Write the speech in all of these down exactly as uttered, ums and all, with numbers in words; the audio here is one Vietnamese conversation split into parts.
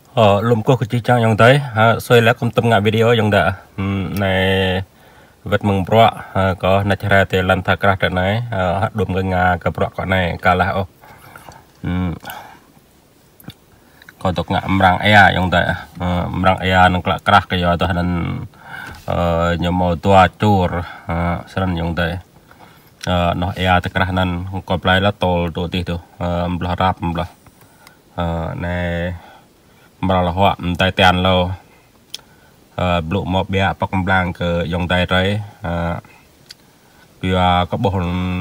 Ờ, lùm cô chỉ trang dòng tới ha, xoay lá công tâm ngại video dòng đã này vật mừng bọ có nạch ra thì lần thạc ra trận này hát đùm người ngà cái bọ con này cả là ô còn tục ngại mrang ea dòng tới mrang ea nó là crack cái giờ tôi nên nhiều màu tua chur sân dòng tới nó ea thì crack nên còn lại là tol đồ tí tu bla rap bla này mà là họ tay tiền lâu blue một bia bọc blanc dùng tay đấy vì có bộ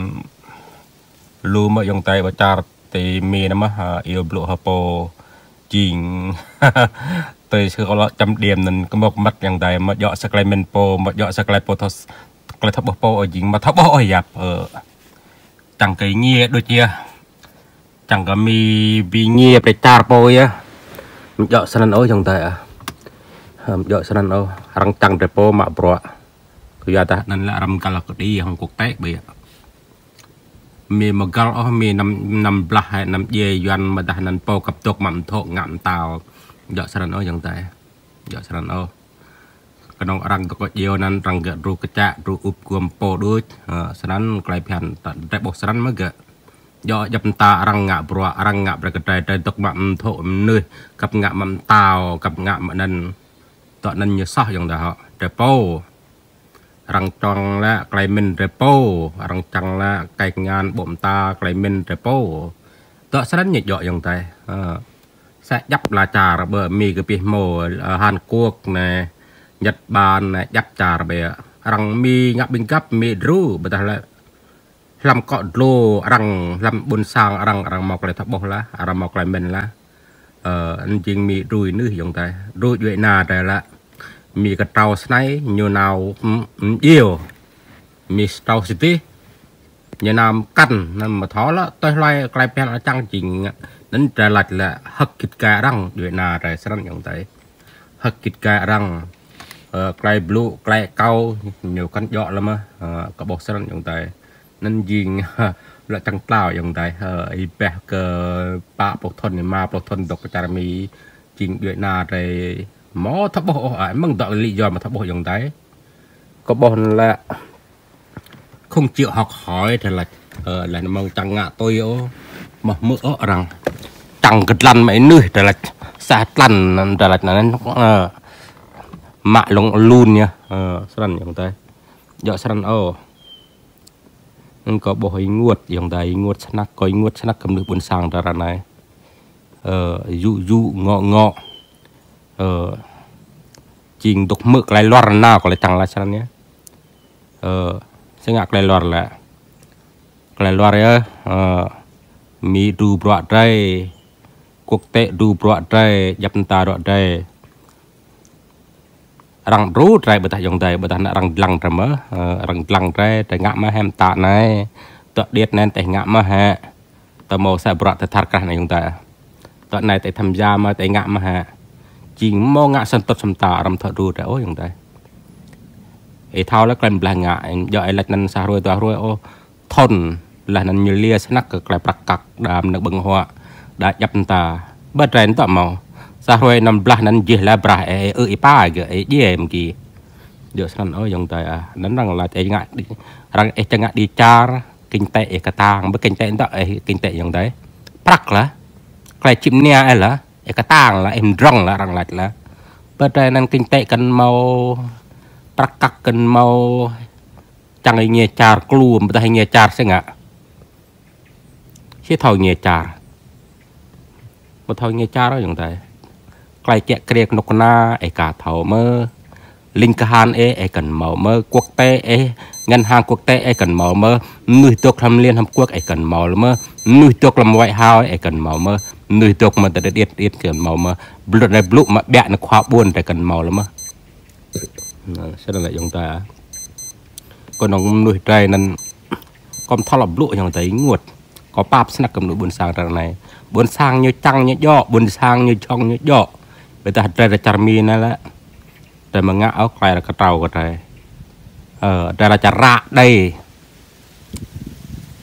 lưu mà dùng tay và char thì mi nó mà yêu blue hợp bộ chỉnh từ sự có trăm điểm nên có một mắt dùng tay mà dọ sắc lại men po mà dọ sắc lại po thos lại thấp po ở chỉnh mà thấp po ở dạp ở chẳng cái nhia đôi chia chẳng có mi vì nhia để char po á dọ sanh ôi trong tay à dọ sanh ôi răng trăng repo mạ bro cứ giờ ta nên là ram kalau đi Hồng Quốc Tết bây giờ mi mà gal ở mi năm năm blah hay năm dê yuan mà ta nên po cặp tục mặn thọ ngạm tàu dọ sanh ôi trong tay dọ sanh ôi cái nòng răng có nhiều nên răng gật ru cái chạ ru up cuom po đuôi sanh cái phiền tại bộ sanh mới gật do dập ta răng ngạ bro răng ngạ cái trái trái tục mặn thọ nơi cặp ngạ mặn tàu cặp ngạ mặn nên tọa nên như sao giống đó repo răng tròn là cái mình repo răng trăng là cái ngàn bổn ta cái mình repo tọa sẽ đánh nhịp dọ giống tay sẽ dập là trà bờ mì cái bì mồ Hàn Quốc này Nhật Bản này dập trà bờ răng mì ngạ bình cấp mì ru bây giờ là làm cọ lô răng làm bún sang răng răng mọc lại thấp bọc lá răng mọc lại mình lá anh chinh mì rùi nữ dùng tay rùi vậy nà đây là mì cái trâu sấy nhiều nào yêu mì trâu xí nhiều nào cắn mà thó là tôi loay cái pen ở trang trình đến trở lại là hất kịch cả răng vậy nà đây sẽ dùng tay hất kịch cả răng cái blue cái cao nhiều căn dọ lắm á có bọc sẽ dùng tay nên riêng là trăng taoอย่างไรไอ้แบบก็ปะปกทนมาปกทนตกจะมีจริงด้วยนาในหมอทับบ่ไอ้มึงตอกลียอมมาทับบ่อย่างไรก็บอกlà không chịu học hỏi thì là là nó mong trăng ngạ tôi ô mà mỡ rằng trăng cái lăn mấy nơi thì là xa lăn thì là nó mạ lông luôn nha sănอย่างไรdọ săn ô có bộ hình nguột giống đây nguột snack có nguột snack cầm được buồn sang ra này ờ dụ dụ ngọ ngọ ờ trình đục mực lại loạt nào có lại chẳng là sao nhé ờ sẽ ngạc lại loạt là lại loạt á ờ mi đu bọt đây quốc tế đu bọt đây dập ta bọt đây răng rú trái bờ ta dùng tay bờ ta răng lăng trầm á răng lăng trái trái ngã mà hem tạ này tọa điệt nên tay ngã mà ha tọa màu sẽ bọt thật thật này dùng tay tọa này tay tham gia mà tay ngã mà ha chỉ mò ngã sân tốt sầm tạ rầm thợ rú trái ô dùng tay ấy thao là cái bla ngã giờ ấy là nên xa rồi tọa rồi ô thôn là nên như lia snack cái bạc cặc đàm được bằng hoa đã dập ta bờ trái tọa màu sa rồi nằm blah nên chỉ là bra ở ở ipa cái gì em kì được sẵn ở dòng tay à đánh rằng là cái ngại rằng cái chẳng ngại đi char kinh tế cái tang với kinh tế đó kinh tế dòng đấy prak là cái chim nia là cái tang là em rong là rằng lại là bên đây nên kinh tế cần màu prak cắt cần màu chẳng ai nghe char clue mà ta hay nghe char sẽ ngạ chứ thôi nghe char một thôi nghe char đó dòng tay cái chẹt kẹt nục na ấy cả thầu mơ linh can ấy ấy cần màu mơ quốc tế ấy ngân hàng quốc tế ấy cần màu mơ nuôi tuộc làm liên hợp quốc ấy cần màu mơ nuôi tuộc làm ngoại hào ấy cần màu mơ nuôi tuộc mà tự điệt điệt cần màu mơ blue này blue mà bẹ nó khóa buồn phải cần màu lắm mơ sẽ là dùng ta còn nó nuôi trai nên con thao là blue trong thấy nguột có pap snack cầm nuôi buồn sang ra này buồn sang như trăng như gió buồn sang như trong như gió bây giờ đây là charmi này là để mà ngã áo quay là cái trâu cái này ờ đây là chả rạ đây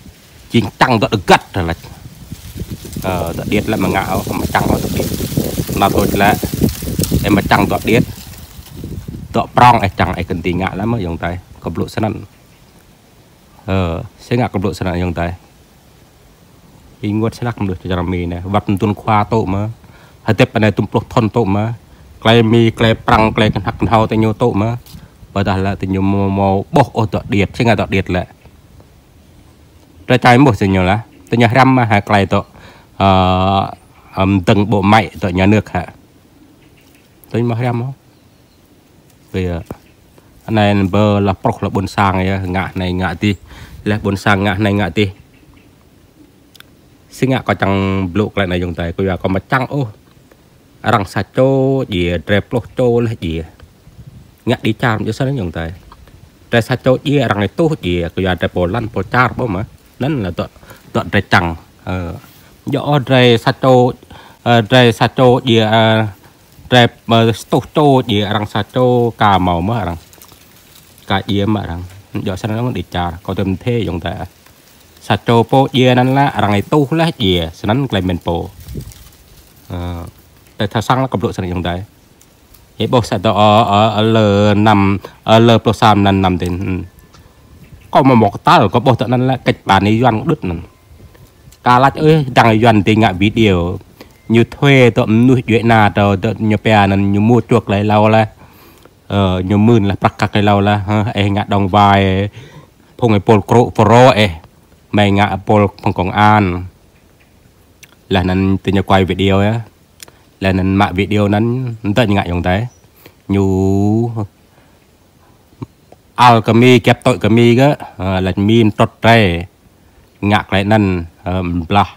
chính trăng đó được gắt rồi là ờ điệt lại mà ngã áo mà trăng nó được điệt là tôi là em mà chẳng tọt điết tọt prong ai chẳng ai cần tì ngạ lắm mới dùng tay cặp lộ sân ờ sẽ ngạ cặp lộ sân dùng tay ý ngót sẽ lắc được cho mì này vật tuôn khoa tổ mà hay tiếp bên này tụm plot thon tổ mà cây mì cây prang cây cần hắc hao tay nhau tổ mà và đó là tình nhau màu bốc ô tọt điết sẽ ngạ tọt điết lại trái trái mộtสิ่งnhiều là tình nhau ram mà hai cây tọt từng bộ máy tọt nhà nước hả tôi mà ram không vì anh này bơ là prok là bốn sang này ngạ này ngạ ti là bốn sang ngạ này ngạ ti sinh ngạ có chẳng lộ lại này dùng tay cô giờ có mà trăng ô rằng sa chô gì trẹp lô chô là gì ngạ đi chạm cho sao nó dùng tay trẹp sa chô gì rằng này tốt gì cô giờ trẹp bồ lăn bồ char bố mà nên là tọt tọt trẹp chẳng do trẹp sa chô trẹp sa chô gì trẹp tốt chô gì rằng sa chô cà màu mà rằng cà gì mà rằng do sao nó đi char có tầm thế dùng tay sa chô po yeนั่นละrằng này tu là gì sẽ nắn lại mình poแต่ถ้าสร้างแล้วกับโลกสนิทอย่างใดไอ้บอกสัตว์ตัวเออเลอนำเออเลอโปรซามนั้นนำเด่นก็มาบอกตาก็บอกตัวนั้นแหละกิจบานในยันดึกนั่นกาลัดเอ้ยดังยันตีงะวิดีโออยู่ถ้วยตัวนุ่ยเยนาตัวตัวอยู่เปียนั่นอยู่มูจวกเลยเราละเอออยู่มื่นละประกักเลยเราละไอ้งะดองวายพงไอ้โปลโกรโปรเอmày ngạ pol phong công an là nên từ nhà quay video á là nên mạng video nắn tận ngại giống thế nhu alchemy kẹp tội kemi á là min trot tre ngạc lại năn bla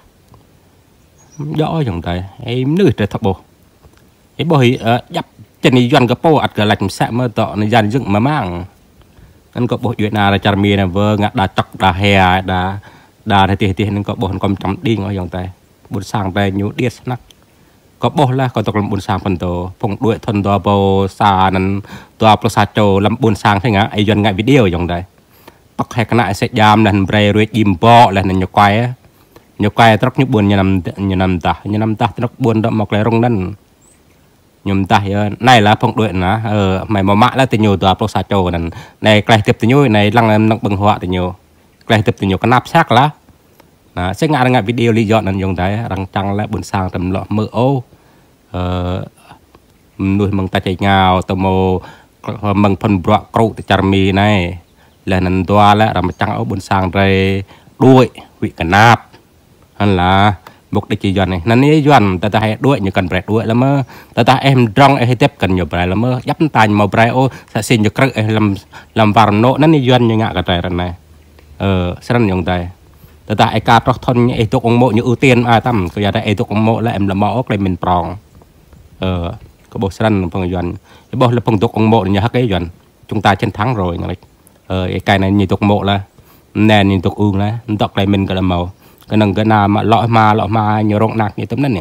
rõ giống thế em nữ trời thập bộ em bồi dập chân đi doan cái po ắt cái lạnh sẽ mơ tọ nên dàn dựng mà mang anh có bộ chuyện nào là chả mì này vơ ngã đà chọc đà hè đà đà thì thì thì nên có bộ con chấm đi ngồi dòng tay buồn sang tay nhú điết nắc có bộ là có tục làm buồn sang phần tổ phong đuổi thuần toa bò xa nên toa pro sa trâu làm buồn sang thế ngã ai dọn ngại video dòng tay tóc hay cái nại sẽ giam là bray rồi im bọ là nên nhục quay á nhục quay rất nhục buồn như năm như năm ta như năm ta rất buồn đậm mọc lại rong năn nhung ta này là phong đuổiนะเออmày mà mạ là tình nhiềuตัวโปรซาโจนั่นในไกลเต็บtình nhiềuในลังนักบังหัวtình nhiềuไกลเต็บtình nhiều cái nắp xác láนะซึ่งงานงานวิดีโอรียอดนั่นยงได้รังจังและบุญสร้างตำหล่อมือโอเอ่อนุ่ยมึงตาใจเงาตโมมึงพันบล็อกกรุตจารมีในและนั่นตัวและเรามาจังเอาบุญสร้างไปด้วยวิกนาบนั่นล่ะบุกได้จีนnàyนั่นนี่ยันแต่แต่ให้ด้วยอยู่กันแปรด้วยแล้วเมื่อแต่แต่เอ็มดรองให้เทียบกันอยู่แปรแล้วเมื่อยับตายมาแปรโอ้สัสินอยู่ครึ่งลำลำวารโนนั่นนี่ยันยังงะกันใจรันไหนเออสั่นยังไงแต่แต่ไอ้การทนไอ้ตัวองโมอยู่อุเตียนอาตั้มก็อยากได้ไอ้ตัวองโมและเอ็มละมอก็เลยเป็นปรองเออก็บอกสั่นพงยันไอ้บอกแล้วพงตัวองโมเนี่ยฮักไอ้ยันจุงตาเช่นทั้งrồiอย่างไรเออไอ้กายnày nhìnตัวโมละแน่nhìnตัวอึ้งละตอกเลยเป็นกระเมาcái nâng cái nào mà lọ mà lọ mà nhiều rộng nạc như tấmนั้นเนี่ย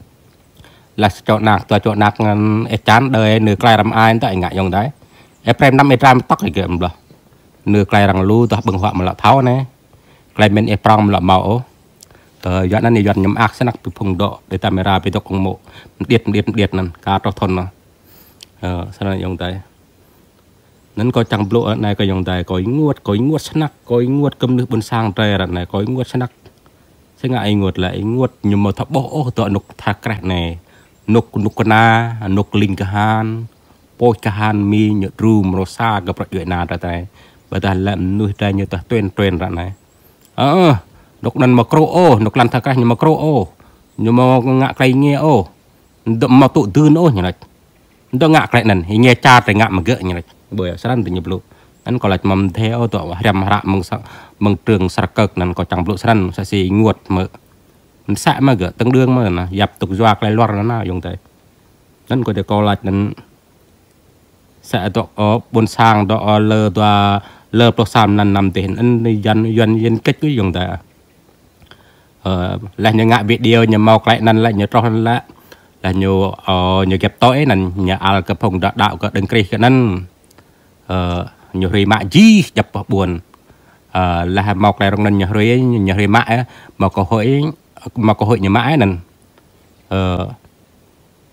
là chỗ nạcตัวchỗ nạcไอ้จานเดยเนื้อไกลรำอายตัวไอ้งะยองได้ไอ้เปรมน้ำไอ้ตามตักไอ้เกี่ยมบ่เนื้อไกลรังลูตัวบึงหัวมันละเท้าเนี่ยไกลเป็นไอ้ปรองละเมาเออย้อนนั่นนี่ย้อนยำอักสนักไปพงโดไปตามเวลาไปตกองโมเดียดเดียดเดียดนั่นการทนนะเออสนั่นยองได้นั้นก็จังบลูในก็ยองได้ก็งวดก็งวดสนักก็งวดกำนึกบนสร้างใจรันไหนก็งวดสนักซึ่งไอ้งวดแหละไอ้งวดยมทับโบโอ้ตัวนกทักแกรเนี่ยนกนกนานกลิงกะฮานโปยกะฮานมีหยดรูมโรซากับประโยชน์นาแต่แต่บัดนั้นนุ่ยใจหยดตัวเต้นเต้นรันไหนเออนกนั้นมาโครโอนกลันทักแกรยมาโครโอยมงะไกลเงี้ยโอดมาตุตื่นโออย่างไรดงะไกลนั่นเงี้ยจ้าแต่งะมาเกะอย่างไรเบื่อสั่นติญบลูนั่นก็เลยมั่มเทเอาตัวเรียมระมึงสักมึงเตืองสักเกิกนั่นก็จังบลูสั่นสักสีงวดมือมันแสะมาเกะตั้งเรื่องมานะยับตุกจวกเลยลอดนั่นน่ะยงใจนั่นก็จะก็เลยนั่นแสะตัวอ๋อบนสร้างตัวเลอตัวเลอโปรซามนั่นนำเต็นอันยันยันยันเก็ตก็ยงใจเออแล้วยังงะวิดีโอยังเมาไกลนั่นแหละยังตอนละแล้วยังเออยังเก็บโต๊ะนั่นยังเอากระพงดาวก็ดึงกรีกันนั่นเออnhiều người mạ gì chập buồn à, là một cái rong nhiều người nhiều người mạ mà có hội mà có hội nhiều mãi nè ờ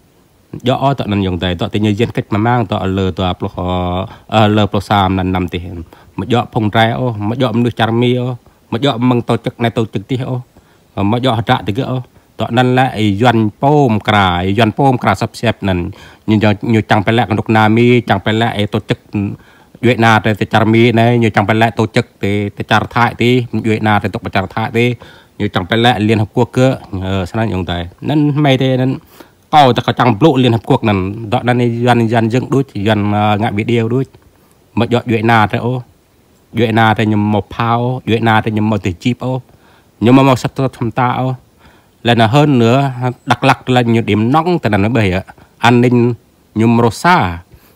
do tọt nằm dùng tay tọt tình nhân cách mà mang tọt lờ tọt pro lờ pro sam nằm nằm tiền mà do phong trai ô mà do mình char mi ô mà do măng tổ chức này tổ chức tí ô mà do trả thì cái ô tọtนั่น là doanh pom cài doanh pom cài sắp xếpนั่น như như chẳng phải là con đục nami chẳng phải là tổ chức Việt Nam thì char mi này như chẳng phải là tổ chức thì char thái thì Việt Nam thì tổ chức char thái thì như chẳng phải là Liên Hợp Quốc cơ sao dùng tay nên mấy thế nên câu ta có chẳng lộ Liên Hợp Quốc nên đó là dân dân dựng đối dân ngại video đối mà dọn Việt Nam thì ô Việt Nam thì nhầm một phao Việt Nam thì nhầm một tỷ chip ô nhưng mà một sắc tham ta ô là là hơn nữa đặc lắc là nhiều điểm nóng tại là nó bởi an ninh nhung rosa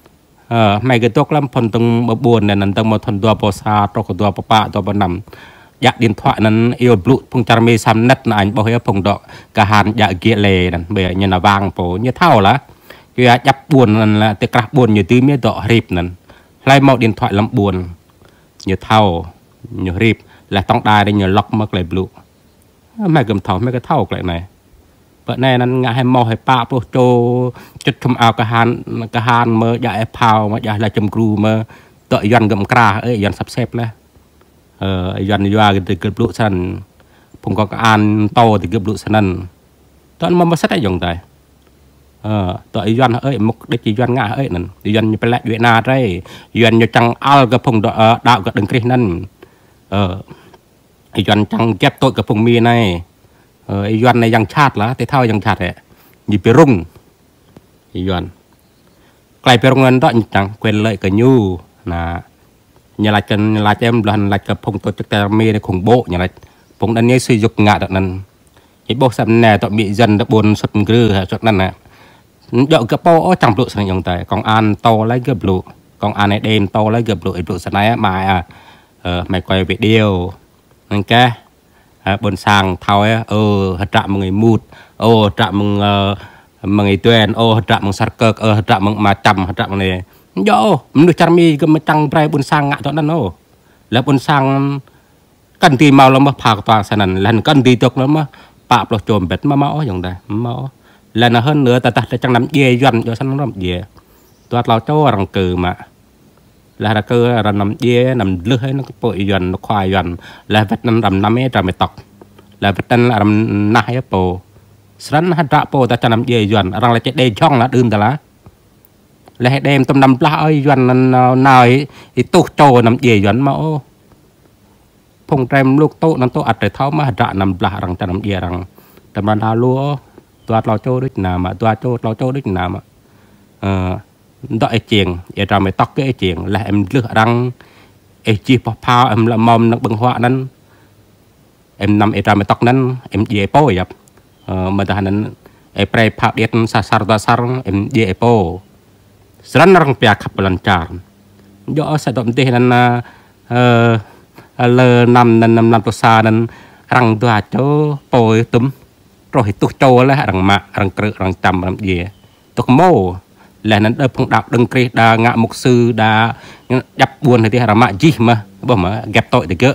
mấy cái tốt lắm phần tầng buồn này nằm tầng một phần tua bò sa trong cái tua bò bạ tua bò nằm dạ điện thoại nên yêu blue phong char mi sam net là anh bảo hiệp phong đọ cả hàn dạ kia lề nè bây giờ như là vàng phố như thao lá cái chấp buồn là cái cặp buồn như tí miết đọ rịp nè lại một điện thoại làm buồn như thao như rịp là tông đài đây như lock mất lại blue mấy cầm thầu mấy cái thao lại này vậy này nó ngã hay mò hay pa pro cho chất thâm ao cả hàn cả hàn mơ dạ phao mà dạ là chấm cừu mà đợi dần gầm cra ấy dần sắp xếp là dần doa thì cái bự sânผมก็อ่านโตthì cái bự sânตอนมันมาสักอย่างใดตัวไอ้ยันเอ้ยมุกได้จียันง่าเอ้ยนั่นยันไปละเวียนาได้ยันอยู่จังอัลกับผมดาวกับดึงคริสนั่นไอ้ยันจังเก็บตัวกับผมมีในไอ้ยันในยังชาติละแต่เท่ายังชาติเนี่ยยิบรุ่งไอ้ยันไกลไปโรงเงินต่อจังเกวนเลยกับยูนะnhà lại chân lại em lần lạiกับphong tổ chức tài mê để khủng bố nhà lại phong đánh nhớ sử dụng ngạ đặc năn cái bộ sắm nè tọa bị dân đã buồn xuất ngư xuất năn nè dạo cái po chẳng lụa sang dòng tài còn an to lấy cái lụa còn an này đêm to lấy cái lụa lụa sang này mà mày quay video nên cái buồn sang thao ấy ờ hạt trạm người mút ô trạm mừng người tuyển ô trạm mừng sát cực ờ trạm mừng mà chầm hạt trạm này do mình được char miก็มาจังไปบนสร้างงะตอนนั้นโอ้แล้วบนสร้างกันตีเมาแล้วมาพากตัวสนั่นแล้วกันตีตกแล้วมาปะปลอกโจมเป็ดมาเมาอย่างใดเมาแล้วน่ะhơn nữaแต่แต่จังน้ำเยี่ยยันโดยฉันน้ำเยี่ยตัวเราเจ้ารังเกิมาแล้วเราเกิดเราน้ำเยี่ยน้ำเลือดให้นักปอยยันนักควายยันแล้วเวทนั้นรำน้ำเมตรไม่ตกแล้วเวทนั้นรำน่าให้โปฉะนั้นฮัตระโปแต่จังน้ำเยี่ยยันรังเราจะได้ช่องละดื่มแต่ละlại đem tâm nằm lá ơi doan nào thì tục trâu nằm dễ doan mẫu phong trem lúc tốt nằm tốt ắt để tháo mà trả nằm lá rằng trả nằm dễ rằng tầm ban đào lúa toa lao trâu đứt nào mà toa trâu lao trâu đứt nào mà đợi chiềng để trả mấy tóc cái chiềng là em lựa rằng em chi phao phao em là mầm nó bằng họa nên em nằm em trả mấy tóc nên em dễ bôi vậy mà ta nên em pray phao điện sa sa ta sa em dễ bôi sẵn rằng bia khắp lần chạm do sẽ động thế nên lờ nằm nằm nằm nằm to xa nên rằng tôi cho bồi túm rồi tôi cho là rằng mạ rằng cự rằng chầm làm gì tôi mô là nên đập phong đạo đừng kê đa ngạ mục sư đa đập buồn thì rằng mạ gì mà bảo mà ghép tội thì cỡ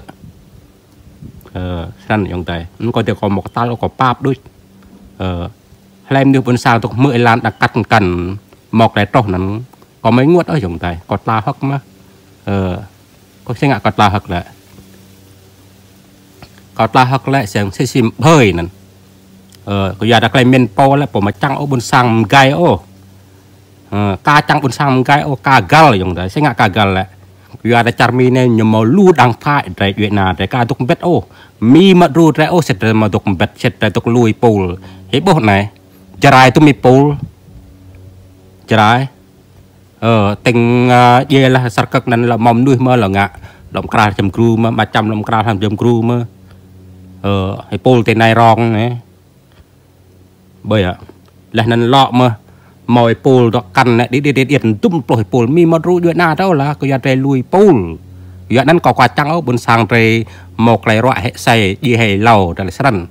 sẵn giống thế nó có thể có một tay có pap đôi làm được buồn sao tôi mười lan đã cắt cần một cái trâuนั้นcó mấy nguốt ở dùng tay cọt la hắc mà ờ có xe ngạ cọt la hắc lại cọt la hắc lại xem xe sim hơi nè ờ có giờ đã cái men po lại bỏ mà trăng ở bên sang gai ô ca trăng bên sang gai ô ca gal dùng tay xe ngạ ca gal lại giờ đã char mi này nhầm màu lu đằng phải để chuyện nào để ca tục bet ô mi mà ru ra ô sẽ mà tục bet sẽ để tục lui pool cái bộ này trái tụi mi pool trái ờ tình về là sát cực nên là mong nuôi mơ là ngạ lòng cà chấm cừu mà mà chấm lòng cà làm chấm cừu mà ờ hay pol tên này rong này bởi ạ là nên lọ mà mồi pol đó căn này đi đi đi điện tum rồi pol mi mà ruด้วยหน้า đó là có gia trai lui pol giờนั้นcó quà trắng ở bên sang trai một loại loại hệ xài gì hay lầu rồi là sẵn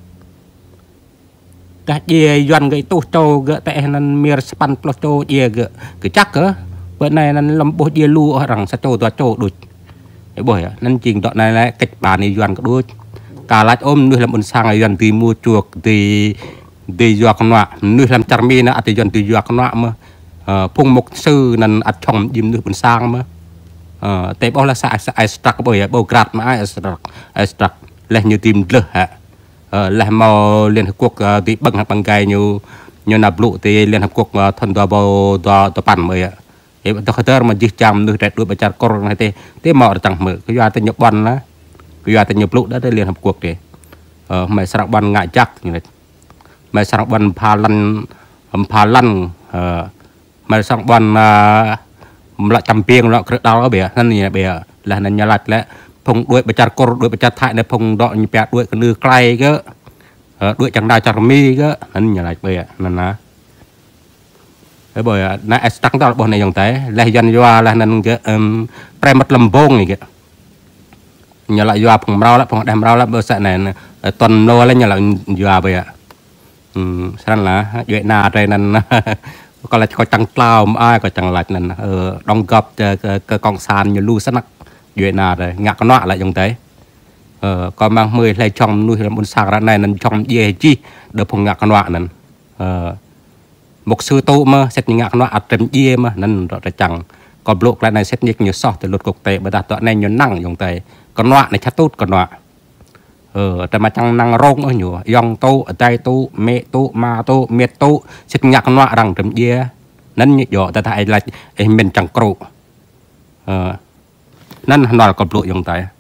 cái gì doan cái tu trâu gỡ tại nên miệt span plo trâu gì gỡ cái chắc cơ bữa nay nên làm bố gì lu ở rằng sao trâu tua trâu đuổi cái buổi nên trình đoạn này là cách bàn này doan có đuôi cả lát ôm nuôi làm bên sang này doan thì mua chuộc thì đi do con nọ nuôi làm chăn mi nó thì dọn đi do con nọ mà phung một sư nên ăn chồng dìm nước bún sang mà tế bao là sai sai struck bởi bao gạt mà ai struck ai struck là như tìm lửa hả là màu liên hợp quốc thì bằng bằng gai như như nạp lụ thì liên hợp quốc thân tòa bao tòa tòa bản mới ạ thì tôi khởi mà chỉ chăm nước đẹp đuôi bạch chặt cor này thì thế mà chẳng mở cái do tên nhập ban đó cái do tên nhập lụ đó tới liên hợp quốc thì mày sang ban ngại chắc như này mày sang ban pha lăn pha lăn mày sang ban lại chăm pieng nó đau ở bìa nên như bìa là nên nhà lạch lẽ phong đuôi bạch chặt cor đuôi bạch chặt thại này phong đọ như bẹt đuôi cái nư cay cái đuôi chẳng đai chặt mi cái nên nhà lạch bìa nên là cái bởi nãy tăng đó bọn này dòng thế là dân doa là nên cái pre mất lầm vông này kìa nhà lại doa phòng rau lại phòng đem rau lại bữa sẹ này tuần nô lên nhà lại doa vậy ạ sang là vậy na đây nên có là có chẳng lao ai có chẳng lạch nên đóng góp cái con sàn như lu sắt nặng vậy na đây ngạc con nọ lại dòng thế còn mang mười lại trong nuôi làm bốn sạc ra này nên trong gì chi được phòng ngạc con nọ nên một sư tu mà xét ngạc nó ắt trầm dê mà nên rõ chẳng còn lộ lại này xét nhích nhiều sọ từ luật quốc tế bởi đặt tọa này nhiều năng dùng tay còn nọ này chắc tốt còn nọ ờแต่mà chẳng năng rong ở nhiều dòng tu ở tay tu mẹ tu ma tu miệt tu xét ngạc nọ rằng trầm dê nên như vậy ta thấy là mình chẳng cරු ờ nên nó là còn lộ dùng tay